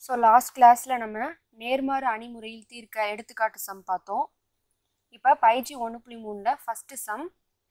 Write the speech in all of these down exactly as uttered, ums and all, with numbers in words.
So last கிளாஸில் நம்ம நேர்மாறு அணிமுறையில் தீர்க்க எடுத்துக்காட்டு சம் பார்த்தோம். இப்போ பயிற்சி ஒன்று புள்ளி மூணில் first sum.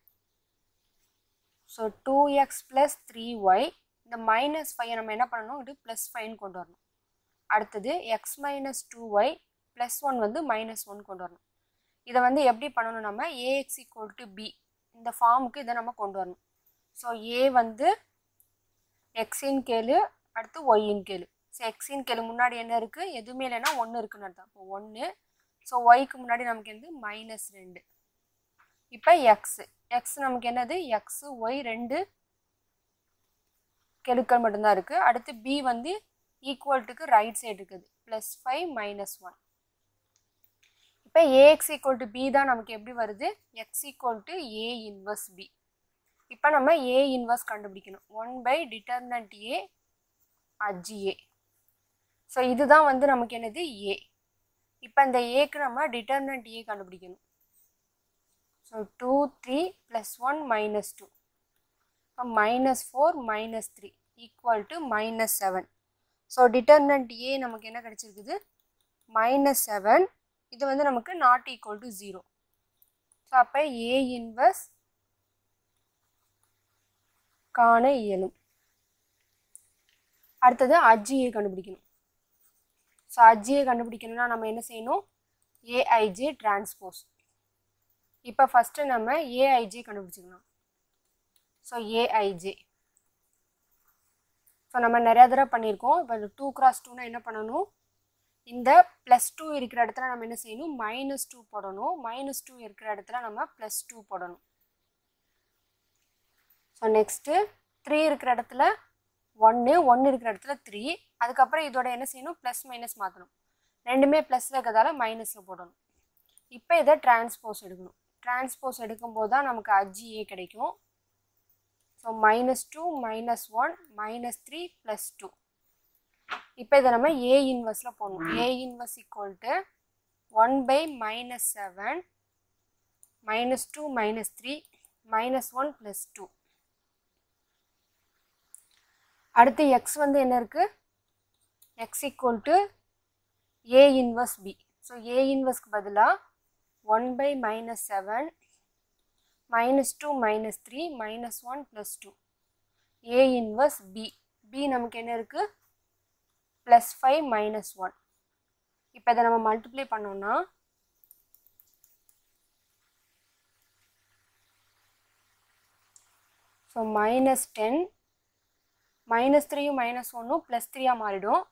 So two x plus three y, இந்த மைனஸ் ஃபைவை நம்ம என்ன பண்ணணும், இது ப்ளஸ் ஃபைவ்னு கொண்டு வரணும். அடுத்தது x minus two y plus one வந்து மைனஸ் ஒன் கொண்டு வரணும். இதை வந்து எப்படி பண்ணணும், நம்ம ஏஎக்ஸ் ஈக்குவல் டு பி இந்த ஃபார்முக்கு இதை நம்ம கொண்டு வரணும். ஸோ ஏ வந்து எக்ஸின் கேளு, அடுத்து ஒய்யின் கேளு. ஸோ எக்ஸின் கேளு முன்னாடி என்ன இருக்குது, எதுவுமே இல்லைன்னா ஒன்று இருக்குன்னு அர்த்தம். இப்போ ஒன்று. ஸோ ஒய்க்கு முன்னாடி நமக்கு வந்து மைனஸ் ரெண்டு. இப்போ எக்ஸு எக்ஸ் நமக்கு என்னது, எக்ஸு ஒய் ரெண்டு கெழுக்கள் மட்டும்தான் இருக்குது. அடுத்து பி வந்து ஈக்குவல்ட்டுக்கு ரைட் சைடு இருக்குது, ப்ளஸ் ஃபைவ் மைனஸ் ஒன். இப்போ ஏஎக்ஸ் ஈக்குவல் டு பி தான் நமக்கு எப்படி வருது, x equal to A inverse B. இப்போ நம்ம ஏ இன்வர்ஸ் கண்டுபிடிக்கணும். One by determinant A adj A. So இதுதான் வந்து நமக்கு என்னது ஏ. இப்போ இந்த ஏக்கு நம்ம டிட்டர்மினன்ட் ஏ கண்டுபிடிக்கணும். So two three plus one minus two, இப்போ minus four minus three equal to minus seven. So determinant A நமக்கு என்ன கிடச்சிருக்குது, மைனஸ் செவன். இது வந்து நமக்கு not equal to zero. So அப்போ ஏ இன்வர்ஸ் காண இயலும். அடுத்தது அஜ்ஜியை கண்டுபிடிக்கணும். ஸோ அஜ்ஜியை கண்டுபிடிக்கணும்னா நம்ம என்ன செய்யணும், ஏஐஜே டிரான்ஸ்போஸ். இப்போ ஃபஸ்ட்டு நம்ம ஏஐஜே கண்டுபிடிச்சிக்கணும். ஸோ ஏஐஜே ஸோ நம்ம நிறையா தடவை பண்ணியிருக்கோம். இப்போ டூ கிராஸ் டூனா என்ன பண்ணணும், இந்த ப்ளஸ் டூ இருக்கிற இடத்துல நம்ம என்ன செய்யணும், மைனஸ் டூ போடணும். மைனஸ் டூ இருக்கிற இடத்துல நம்ம ப்ளஸ் டூ போடணும். ஸோ நெக்ஸ்ட்டு த்ரீ இருக்கிற இடத்துல ஒன்று, ஒன்று இருக்கிற இடத்துல த்ரீ. அதுக்கப்புறம் இதோட என்ன செய்யணும், ப்ளஸ் மைனஸ் மாற்றணும். ரெண்டுமே ப்ளஸில் இருக்கிறதால மைனஸில் போடணும். இப்போ இதை டிரான்ஸ்போஸ் எடுக்கணும். டிரான்ஸ்போஸ் எடுக்கும்போது தான் நமக்கு அஜ் ஏ கிடைக்கும். So minus two minus one minus three plus two. இப்போ இதை நம்ம ஏ இன்வர்ஸில் போடணும். A inverse equal to one by minus seven minus two minus three minus one plus two. அடுத்து எக்ஸ் வந்து என்ன இருக்குது, x equal to A inverse B. So A இன்வர்ஸ்க்கு பதிலாக one by minus seven minus two minus three minus one plus two. A inverse B. B நமக்கு என்ன இருக்குது, plus five minus one. இப்போ இதை நம்ம மல்டிப்ளை பண்ணோம்னா ஸோ மைனஸ் டென் மைனஸ் த்ரீயும் மைனஸ் ஒன்னும் ப்ளஸ் த்ரீயாக மாறிடும்,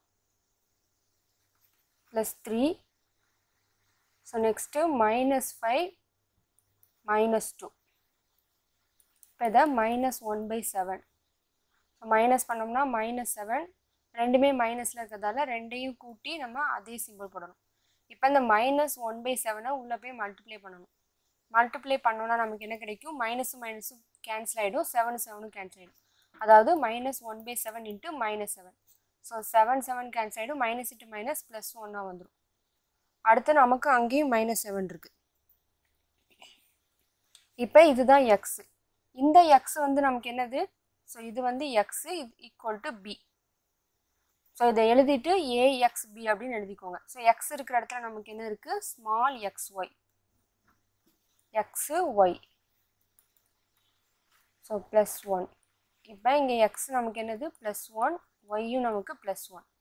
plus three. So next minus five minus two. இப்போ இதை minus one by seven. So minus பண்ணோம்னா மைனஸ் செவன், ரெண்டுமே மைனஸில் இருக்கிறதால ரெண்டையும் கூட்டி நம்ம அதே சிம்பிள் போடணும். இப்போ இந்த மைனஸ் ஒன் பை செவனை உள்ளே போய் மல்டிப்ளை பண்ணணும். மல்டிப்ளை பண்ணோன்னா நமக்கு என்ன கிடைக்கும், மைனஸும் மைனஸும் கேன்சல் ஆகிடும், செவனு செவனும் கேன்சல் ஆகிடும். அதாவது minus one by seven into minus seven. So seven seven cancel ஆகிடும், மைனஸ் இன்ட்டு மைனஸ் ப்ளஸ் ஒன்னாக வந்துடும். அடுத்து நமக்கு அங்கேயும் மைனஸ் செவன் இருக்குது. இப்போ இதுதான் எக்ஸு. இந்த எக்ஸ் வந்து நமக்கு என்னது, ஸோ இது வந்து எக்ஸு, இது ஈக்குவல் டு பி. ஸோ இதை எழுதிட்டு ஏஎக்ஸ்பி அப்படின்னு எழுதிக்கோங்க. ஸோ எக்ஸ் இருக்கிற இடத்துல நமக்கு என்ன இருக்குது, small x y, x y. So plus one. இப்போ இங்கே எக்ஸ் நமக்கு என்னது ப்ளஸ் ஒன், ஒய்யும் நமக்கு ப்ளஸ் ஒன்.